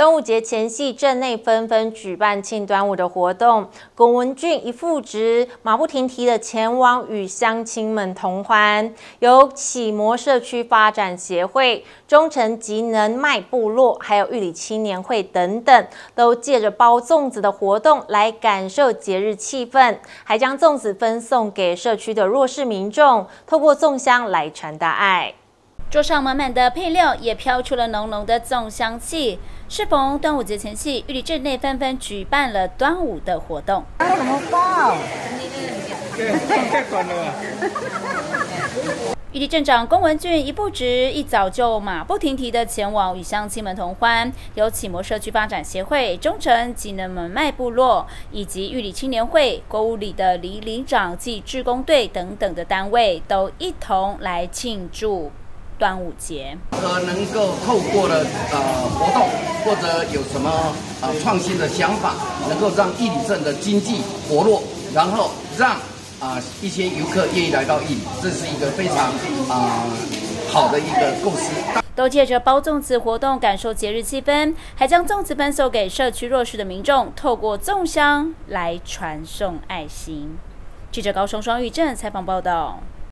端午节前夕，镇内纷纷举办庆端午的活动。龚文俊一父职马不停蹄的前往与乡亲们同欢。由启摩社区发展协会、中诚极能麦部落，还有玉里青年会等等，都借着包粽子的活动来感受节日气氛，还将粽子分送给社区的弱势民众，透过粽香来传达爱。 桌上满满的配料，也飘出了浓浓的粽香气。适逢端午节前夕，玉里镇内纷纷举办了端午的活动。 怎么包？ 玉里镇长龚文俊一不职，一早就马不停蹄地前往与乡亲们同欢。由启摩社区发展协会、中诚极能门迈部落以及玉里青年会、国五里的里里长暨志工队等等的单位，都一同来庆祝 端午节， 能够透过了活动，或者有什么创新的想法，能够让玉里镇的经济活络，然后让一些游客愿意来到玉里，这是一个非常好的一个构思。 都借着包粽子活动感受节日气氛，还将粽子分送给社区弱势的民众，透过粽香来传送爱心。记者高雄双玉镇采访报道。